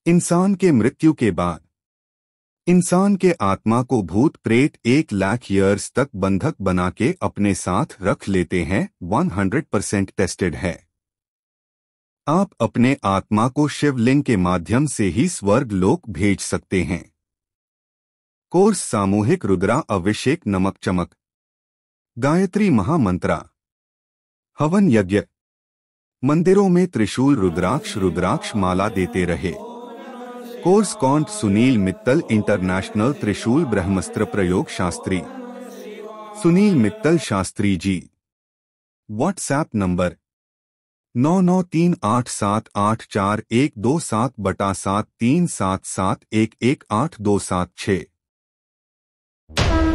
इंसान के मृत्यु के बाद इंसान के आत्मा को भूत प्रेत 1 लाख ईयर्स तक बंधक बना के अपने साथ रख लेते हैं। 100% टेस्टेड है। आप अपने आत्मा को शिवलिंग के माध्यम से ही स्वर्ग लोक भेज सकते हैं। कोर्स सामूहिक रुद्रा अभिषेक नमक चमक गायत्री महामंत्रा हवन यज्ञ मंदिरों में त्रिशूल रुद्राक्ष माला देते रहे। कोर्स कॉन्ट सुनील मित्तल इंटरनेशनल त्रिशूल ब्रह्मस्त्र प्रयोग शास्त्री सुनील मित्तल शास्त्री जी। WhatsApp number 9938784127/73717711827 6।